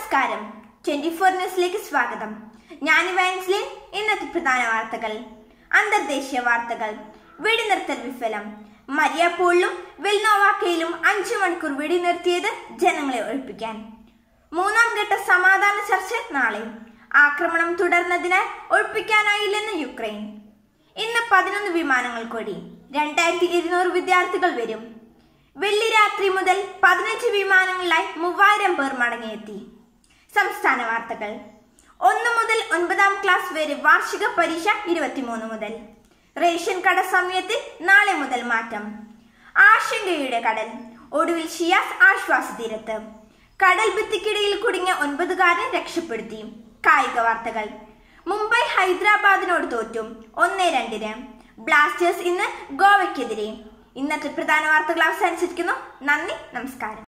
നമസ്കാരം 24 ന്യൂസിലേക്ക് സ്വാഗതം. ഞാൻ വാൻസ്ലിൻ. ഇന്നത്തെ പ്രധാന വാർത്തകൾ. അന്തർദേശീയ വാർത്തകൾ. വെടിനിർത്തൽ വിഫലം. മരിയാപോളിലും വെൽനോവാക്കയിലും 5 മണിക്കൂർ വെടിനിർത്തിയത് ജനങ്ങളെ ഒഴിപ്പിക്കാൻ. മൂന്നാം ഘട്ട സമാധാന ചർച്ച നാളെ. ആക്രമണം തുടർന്നതിനാൽ ഒഴിപ്പിക്കാനായില്ലെന്ന് യുക്രൈൻ. ഇന്ന് 11 വിമാനങ്ങൾ കൂടി 2200 വിദ്യാർത്ഥികൾ വരും. വെള്ളി രാത്രി മുതൽ 15 വിമാനങ്ങളിലായി 3000 പേർ മടങ്ങിയെത്തി. സംസ്ഥാന വാർത്തകൾ. 1 മുതൽ 9ാം ക്ലാസ് വരെ വാർഷിക പരീക്ഷ 23 മുതൽ. റേഷൻ കട സമയത്തിൽ നാളെ മുതൽ മാറ്റം. ആശങ്കയുടെ കടൽ. ഒടുവിൽ ഷിയാസ് ആശ്വാസ തീരത്ത്. കടൽ ഭിത്തിക്കിടയിൽ കുടുങ്ങിയ 9കാരനെ രക്ഷപ്പെടുത്തി. കായിക വാർത്തകൾ. മുംബൈ ഹൈദരാബാദിനോട് തോറ്റു 1-2. ബ്ലാസ്റ്റേഴ്സ് ഇന്ന് ഗോവയ്ക്കെതിരെ. ഇന്നത്തെ പ്രധാന വാർത്തകൾ അവസാനിച്ചിരിക്കുന്നു. നന്ദി, നമസ്കാരം.